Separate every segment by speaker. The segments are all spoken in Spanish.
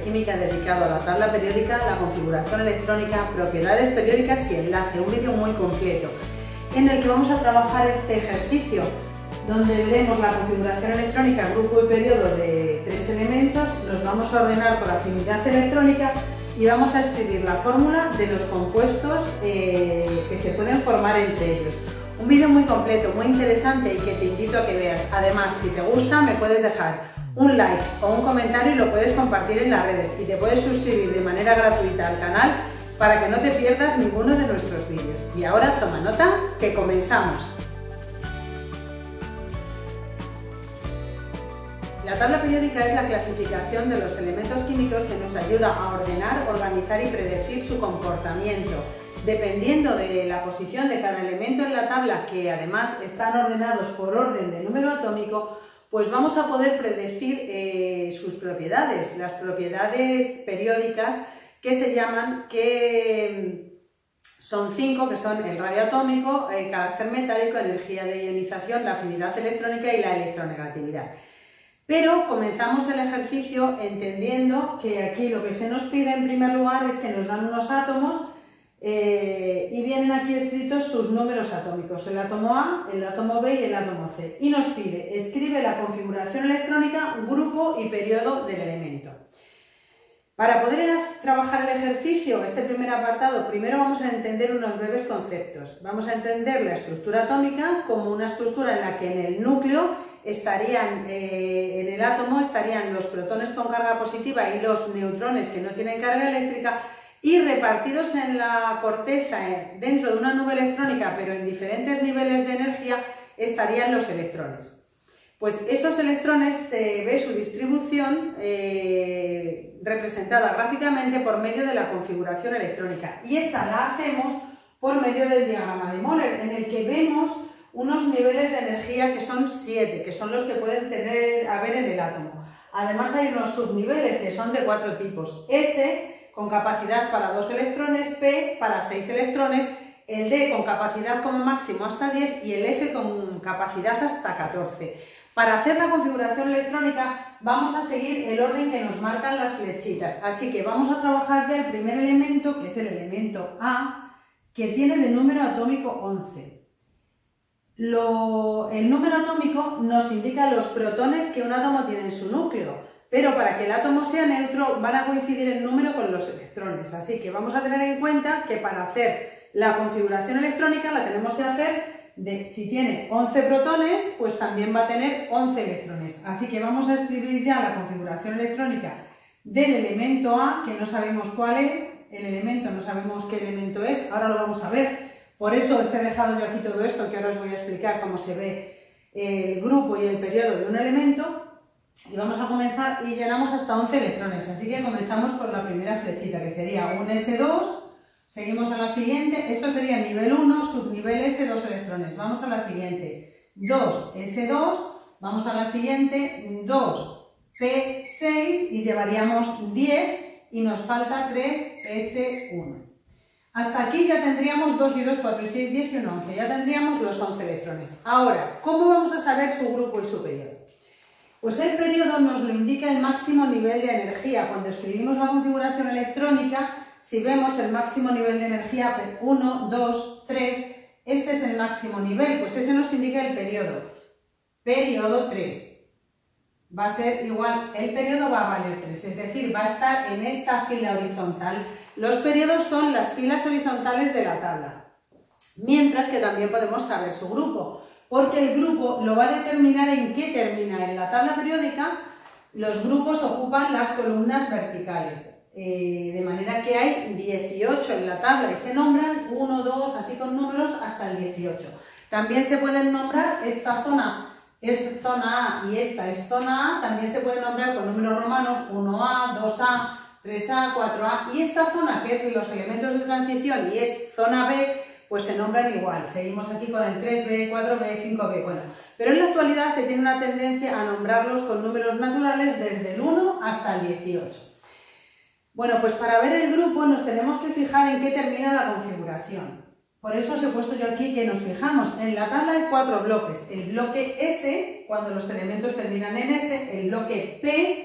Speaker 1: química dedicado a la tabla periódica, la configuración electrónica, propiedades periódicas y enlace, un vídeo muy completo en el que vamos a trabajar este ejercicio donde veremos la configuración electrónica, grupo y periodo de 3 elementos, los vamos a ordenar por afinidad electrónica y vamos a escribir la fórmula de los compuestos que se pueden formar entre ellos. Un vídeo muy completo, muy interesante y que te invito a que veas. Además, si te gusta, me puedes dejar un like o un comentario y lo puedes compartir en las redes y te puedes suscribir de manera gratuita al canal para que no te pierdas ninguno de nuestros vídeos. Y ahora toma nota, que comenzamos. La tabla periódica es la clasificación de los elementos químicos que nos ayuda a ordenar, organizar y predecir su comportamiento. Dependiendo de la posición de cada elemento en la tabla, que además están ordenados por orden de número atómico, pues vamos a poder predecir sus propiedades, las propiedades periódicas que se llaman, que son 5, que son el radio atómico, el carácter metálico, energía de ionización, la afinidad electrónica y la electronegatividad. Pero comenzamos el ejercicio entendiendo que aquí lo que se nos pide en primer lugar es que nos dan unos átomos y vienen aquí escritos sus números atómicos, el átomo A, el átomo B y el átomo C. Y nos pide, escribe la configuración electrónica, grupo y periodo del elemento. Para poder trabajar el ejercicio, este primer apartado, primero vamos a entender unos breves conceptos. Vamos a entender la estructura atómica como una estructura en la que en el núcleo estarían, en el átomo estarían los protones con carga positiva y los neutrones que no tienen carga eléctrica, y repartidos en la corteza dentro de una nube electrónica pero en diferentes niveles de energía estarían los electrones. Pues esos electrones se ve su distribución representada gráficamente por medio de la configuración electrónica, y esa la hacemos por medio del diagrama de Moller, en el que vemos unos niveles de energía que son 7, que son los que pueden haber en el átomo. Además hay unos subniveles que son de 4 tipos: S con capacidad para 2 electrones, P para 6 electrones, el D con capacidad como máximo hasta 10 y el F con capacidad hasta 14. Para hacer la configuración electrónica vamos a seguir el orden que nos marcan las flechitas, así que vamos a trabajar ya el primer elemento, que es el elemento A, que tiene de número atómico 11. El número atómico nos indica los protones que un átomo tiene en su núcleo, pero para que el átomo sea neutro van a coincidir el número con los electrones, así que vamos a tener en cuenta que para hacer la configuración electrónica la tenemos que hacer si tiene 11 protones, pues también va a tener 11 electrones. Así que vamos a escribir ya la configuración electrónica del elemento A, que no sabemos cuál es, el elemento no sabemos qué elemento es, ahora lo vamos a ver. Por eso os he dejado yo aquí todo esto, que ahora os voy a explicar cómo se ve el grupo y el periodo de un elemento. Y vamos a comenzar y llenamos hasta 11 electrones, así que comenzamos por la primera flechita, que sería un S2, seguimos a la siguiente, esto sería nivel 1, subnivel S, 2 electrones, vamos a la siguiente, 2 S2, vamos a la siguiente, 2 P6 y llevaríamos 10 y nos falta 3 S1. Hasta aquí ya tendríamos 2 y 2, 4 y 6, 10 y 1, 11, ya tendríamos los 11 electrones. Ahora, ¿cómo vamos a saber su grupo y su periodo? Pues el periodo nos lo indica el máximo nivel de energía. Cuando escribimos la configuración electrónica, si vemos el máximo nivel de energía 1, 2, 3, este es el máximo nivel, pues ese nos indica el periodo. Periodo 3. Va a ser igual, el periodo va a valer 3, es decir, va a estar en esta fila horizontal. Los periodos son las filas horizontales de la tabla. Mientras que también podemos saber su grupo, porque el grupo lo va a determinar en qué termina. En la tabla periódica los grupos ocupan las columnas verticales, de manera que hay 18 en la tabla y se nombran 1, 2, así con números hasta el 18. También se pueden nombrar, esta zona es zona A y esta es zona A, también se pueden nombrar con números romanos 1A, 2A, 3A, 4A, y esta zona, que es los elementos de transición y es zona B, pues se nombran igual. Seguimos aquí con el 3B, 4B, 5B, bueno. Pero en la actualidad se tiene una tendencia a nombrarlos con números naturales desde el 1 hasta el 18. Bueno, pues para ver el grupo nos tenemos que fijar en qué termina la configuración. Por eso os he puesto yo aquí que nos fijamos. En la tabla hay 4 bloques. El bloque S, cuando los elementos terminan en S, el bloque P,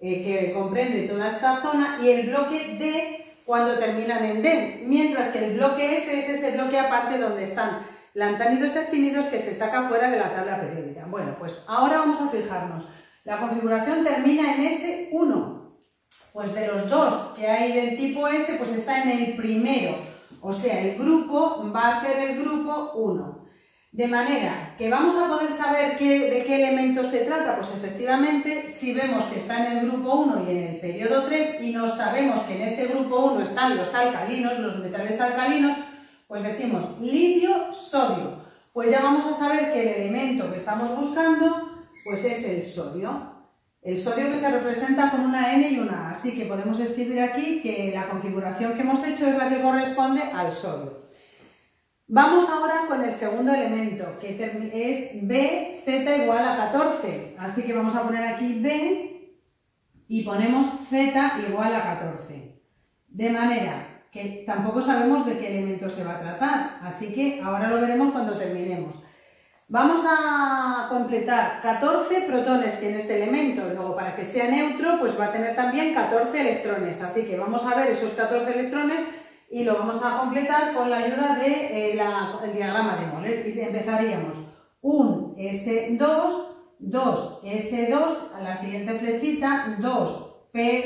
Speaker 1: que comprende toda esta zona, y el bloque D cuando terminan en D, mientras que el bloque F es ese bloque aparte donde están lantánidos y actínidos que se saca fuera de la tabla periódica. Bueno, pues ahora vamos a fijarnos. La configuración termina en S1. Pues de los dos que hay del tipo S, pues está en el primero. O sea, el grupo va a ser el grupo 1. De manera que vamos a poder saber de qué elementos se trata. Pues efectivamente, si vemos que está en el grupo 1 y en el periodo 3, y no sabemos que en este grupo 1 están los alcalinos, los metales alcalinos, pues decimos litio, sodio. Pues ya vamos a saber que el elemento que estamos buscando, pues es el sodio. El sodio que se representa con una N y una A. Así que podemos escribir aquí que la configuración que hemos hecho es la que corresponde al sodio. Vamos ahora con el segundo elemento, que es B, Z igual a 14. Así que vamos a poner aquí B y ponemos Z igual a 14. De manera que tampoco sabemos de qué elemento se va a tratar, así que ahora lo veremos cuando terminemos. Vamos a completar 14 protones tiene este elemento, luego para que sea neutro pues va a tener también 14 electrones, así que vamos a ver esos 14 electrones y lo vamos a completar con la ayuda del diagrama de Moller. Y empezaríamos un S2, 2 S2, a la siguiente flechita, 2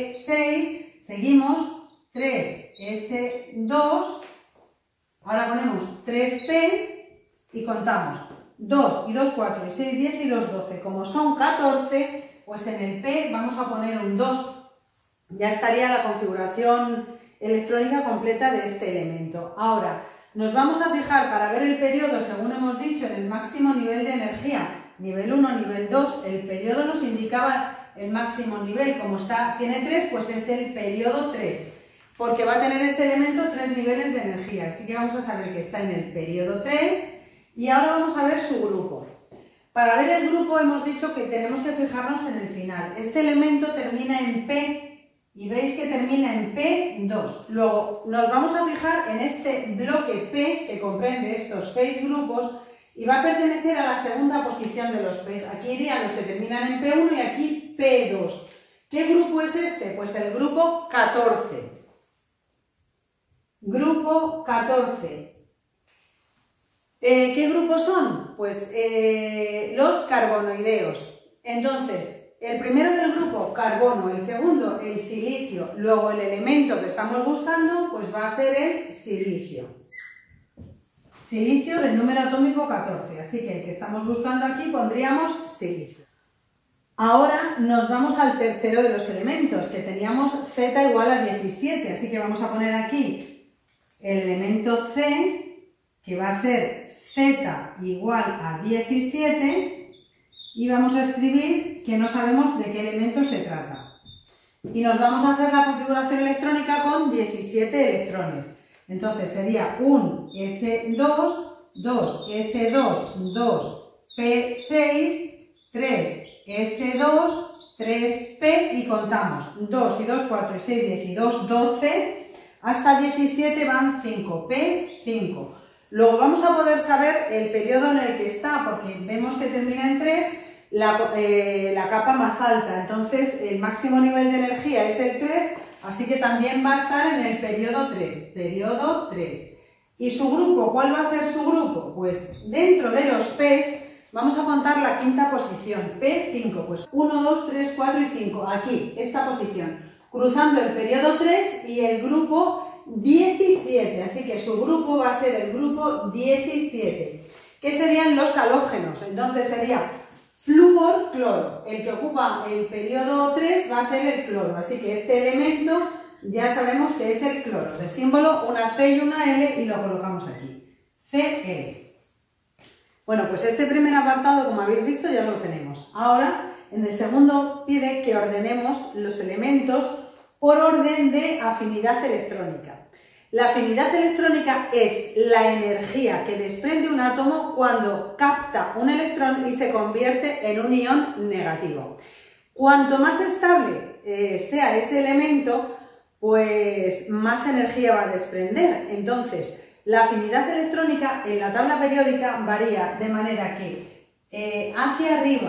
Speaker 1: P6, seguimos 3 S2, ahora ponemos 3P y contamos 2 y 2, 4 y 6, 10 y 2, 12. Como son 14, pues en el P vamos a poner un 2. Ya estaría la configuración electrónica completa de este elemento. Ahora, nos vamos a fijar para ver el periodo, según hemos dicho, en el máximo nivel de energía. Nivel 1, nivel 2, el periodo nos indicaba el máximo nivel. Como tiene 3, pues es el periodo 3. Porque va a tener este elemento 3 niveles de energía. Así que vamos a saber que está en el periodo 3 y ahora vamos a ver su grupo. Para ver el grupo hemos dicho que tenemos que fijarnos en el final. Este elemento termina en P y veis que termina en P2. Luego nos vamos a fijar en este bloque P que comprende estos 6 grupos y va a pertenecer a la segunda posición de los P. Aquí irían los que terminan en P1 y aquí P2. ¿Qué grupo es este? Pues el grupo 14. Grupo 14. ¿Qué grupos son? Pues los carbonoideos. Entonces, el primero del grupo, carbono, el segundo, el silicio, luego el elemento que estamos buscando, pues va a ser el silicio. Silicio del número atómico 14, así que el que estamos buscando aquí pondríamos silicio. Ahora nos vamos al tercero de los elementos, que teníamos Z igual a 17, así que vamos a poner aquí el elemento C, que va a ser Z igual a 17, y vamos a escribir que no sabemos de qué elemento se trata. Y nos vamos a hacer la configuración electrónica con 17 electrones. Entonces sería un S2, 2 S2, 2 P6, 3 S2, 3P y contamos 2 y 2, 4 y 6, 10 y 2, 12. Hasta 17 van 5, P5. Luego vamos a poder saber el periodo en el que está, porque vemos que termina en 3, la capa más alta. Entonces el máximo nivel de energía es el 3, así que también va a estar en el periodo 3. Periodo 3. ¿Y su grupo? ¿Cuál va a ser su grupo? Pues dentro de los P's vamos a contar la quinta posición, P5. Pues 1, 2, 3, 4 y 5. Aquí, esta posición. Cruzando el periodo 3 y el grupo 17, así que su grupo va a ser el grupo 17, que serían los halógenos. Entonces sería flúor, cloro. El que ocupa el periodo 3 va a ser el cloro, así que este elemento ya sabemos que es el cloro. De símbolo una C y una L y lo colocamos aquí, Cl. Bueno, pues este primer apartado, como habéis visto, ya lo tenemos. Ahora, en el segundo pide que ordenemos los elementos por orden de afinidad electrónica. La afinidad electrónica es la energía que desprende un átomo cuando capta un electrón y se convierte en un ion negativo. Cuanto más estable sea ese elemento, pues más energía va a desprender. Entonces, la afinidad electrónica en la tabla periódica varía de manera que hacia arriba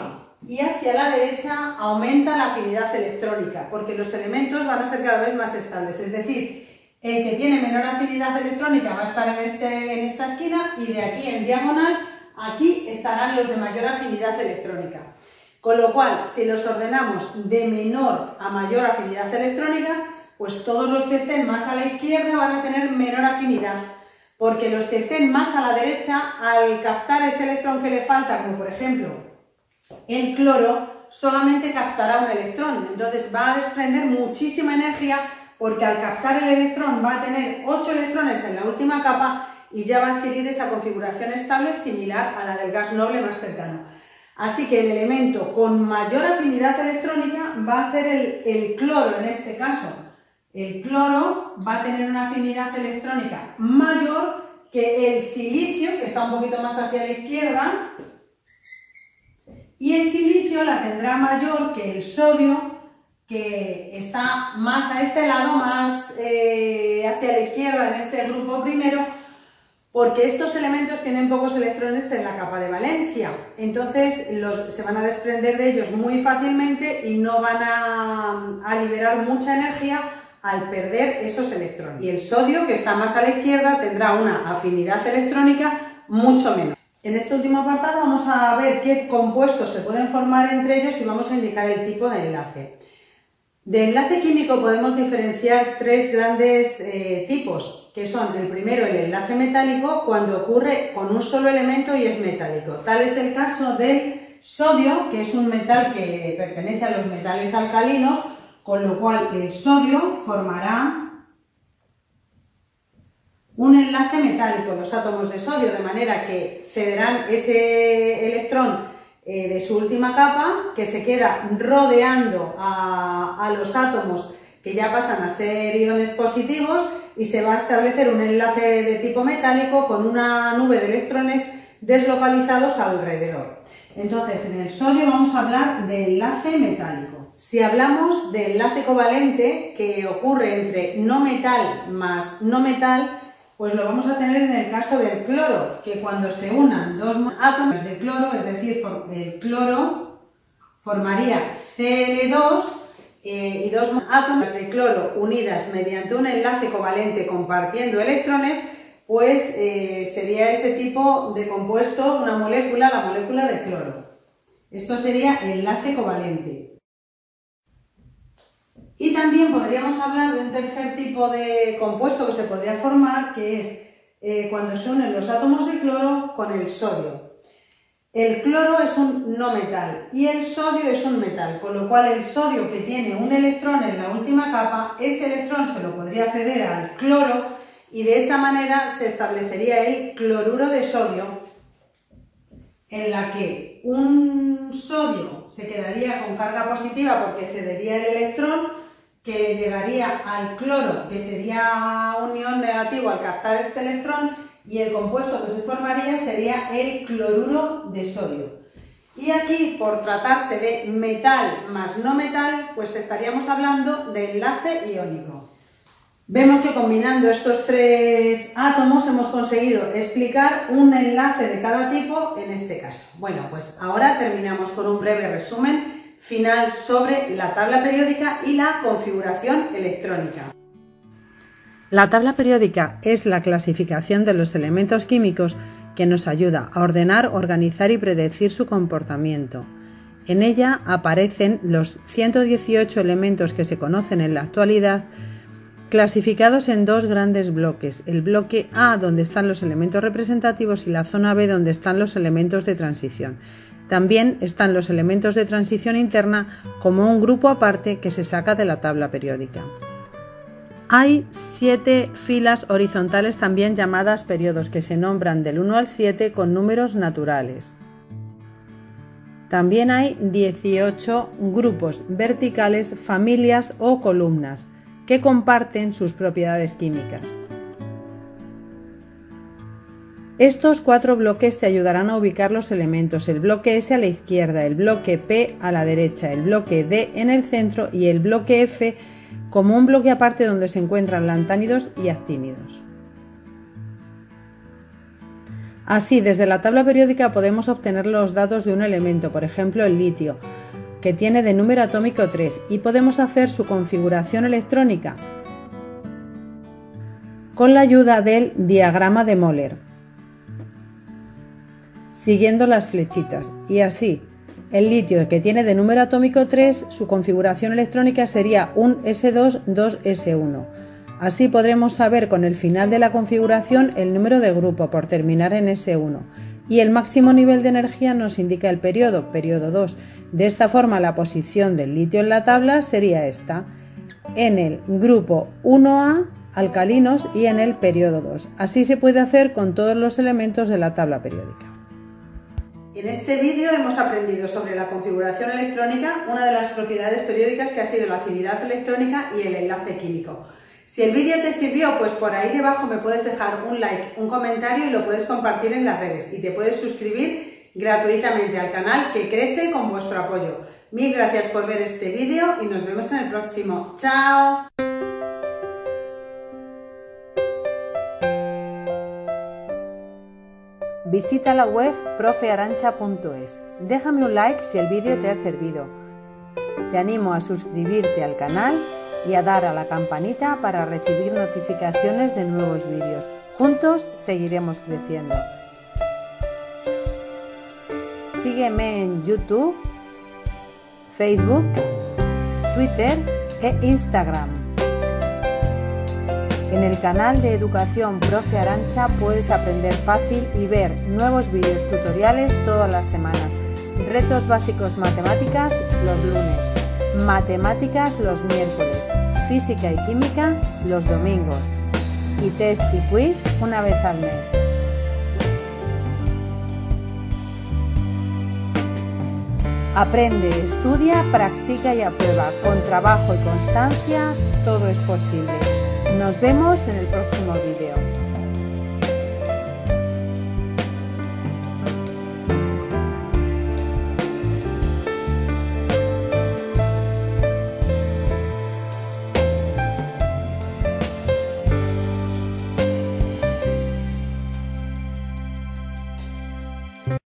Speaker 1: y hacia la derecha aumenta la afinidad electrónica, porque los elementos van a ser cada vez más estables, es decir, el que tiene menor afinidad electrónica va a estar en esta esquina y de aquí en diagonal, aquí estarán los de mayor afinidad electrónica. Con lo cual, si los ordenamos de menor a mayor afinidad electrónica, pues todos los que estén más a la izquierda van a tener menor afinidad, porque los que estén más a la derecha, al captar ese electrón que le falta, como por ejemplo el cloro, solamente captará un electrón, entonces va a desprender muchísima energía, porque al captar el electrón va a tener 8 electrones en la última capa y ya va a adquirir esa configuración estable similar a la del gas noble más cercano. Así que el elemento con mayor afinidad electrónica va a ser el cloro en este caso. El cloro va a tener una afinidad electrónica mayor que el silicio, que está un poquito más hacia la izquierda, y el silicio la tendrá mayor que el sodio, que está más a este lado, más hacia la izquierda en este grupo primero, porque estos elementos tienen pocos electrones en la capa de valencia, entonces se van a desprender de ellos muy fácilmente y no van a liberar mucha energía al perder esos electrones. Y el sodio, que está más a la izquierda, tendrá una afinidad electrónica mucho menor. En este último apartado vamos a ver qué compuestos se pueden formar entre ellos y vamos a indicar el tipo de enlace. De enlace químico podemos diferenciar tres grandes tipos, que son el primero, el enlace metálico, cuando ocurre con un solo elemento y es metálico. Tal es el caso del sodio, que es un metal que pertenece a los metales alcalinos, con lo cual el sodio formará un enlace metálico, los átomos de sodio, de manera que cederán ese electrón de su última capa, que se queda rodeando a los átomos que ya pasan a ser iones positivos, y se va a establecer un enlace de tipo metálico con una nube de electrones deslocalizados alrededor. Entonces, en el sodio vamos a hablar de enlace metálico. Si hablamos de enlace covalente, que ocurre entre no metal más no metal, pues lo vamos a tener en el caso del cloro, que cuando se unan dos átomos de cloro, es decir, el cloro formaría Cl2 y dos átomos de cloro unidas mediante un enlace covalente compartiendo electrones, pues sería ese tipo de compuesto, una molécula, la molécula de cloro. Esto sería enlace covalente. Y también podríamos hablar de un tercer tipo de compuesto que se podría formar, que es cuando se unen los átomos de cloro con el sodio. El cloro es un no metal y el sodio es un metal, con lo cual el sodio, que tiene un electrón en la última capa, ese electrón se lo podría ceder al cloro y de esa manera se establecería el cloruro de sodio, en la que un sodio se quedaría con carga positiva porque cedería el electrón, que le llegaría al cloro, que sería un ion negativo al captar este electrón, y el compuesto que se formaría sería el cloruro de sodio. Y aquí, por tratarse de metal más no metal, pues estaríamos hablando de enlace iónico. Vemos que combinando estos tres átomos hemos conseguido explicar un enlace de cada tipo en este caso. Bueno, pues ahora terminamos con un breve resumen final sobre la tabla periódica y la configuración electrónica.
Speaker 2: La tabla periódica es la clasificación de los elementos químicos que nos ayuda a ordenar, organizar y predecir su comportamiento. En ella aparecen los 118 elementos que se conocen en la actualidad, clasificados en dos grandes bloques: el bloque A, donde están los elementos representativos, y la zona B, donde están los elementos de transición. También están los elementos de transición interna como un grupo aparte que se saca de la tabla periódica. Hay 7 filas horizontales, también llamadas periodos, que se nombran del 1 al 7 con números naturales. También hay 18 grupos verticales, familias o columnas, que comparten sus propiedades químicas. Estos 4 bloques te ayudarán a ubicar los elementos: el bloque S a la izquierda, el bloque P a la derecha, el bloque D en el centro y el bloque F como un bloque aparte donde se encuentran lantánidos y actínidos. Así, desde la tabla periódica podemos obtener los datos de un elemento, por ejemplo el litio, que tiene de número atómico 3, y podemos hacer su configuración electrónica con la ayuda del diagrama de Moller, siguiendo las flechitas. Y así, el litio, que tiene de número atómico 3, su configuración electrónica sería un S2, 2S1. Así podremos saber con el final de la configuración el número de grupo por terminar en S1, y el máximo nivel de energía nos indica el periodo, periodo 2. De esta forma la posición del litio en la tabla sería esta, en el grupo 1A, alcalinos, y en el periodo 2. Así se puede hacer con todos los elementos de la tabla periódica.
Speaker 1: En este vídeo hemos aprendido sobre la configuración electrónica, una de las propiedades periódicas que ha sido la afinidad electrónica y el enlace químico. Si el vídeo te sirvió, pues por ahí debajo me puedes dejar un like, un comentario y lo puedes compartir en las redes. Y te puedes suscribir gratuitamente al canal, que crece con vuestro apoyo. Mil gracias por ver este vídeo y nos vemos en el próximo. ¡Chao!
Speaker 2: Visita la web profearancha.es. Déjame un like si el vídeo te ha servido. Te animo a suscribirte al canal y a dar a la campanita para recibir notificaciones de nuevos vídeos. Juntos seguiremos creciendo. Sígueme en YouTube, Facebook, Twitter e Instagram. En el canal de Educación Profe Arancha puedes aprender fácil y ver nuevos vídeos tutoriales todas las semanas. Retos básicos matemáticas los lunes, matemáticas los miércoles, física y química los domingos y test y quiz una vez al mes. Aprende, estudia, practica y aprueba. Con trabajo y constancia todo es posible. Nos vemos en el próximo vídeo.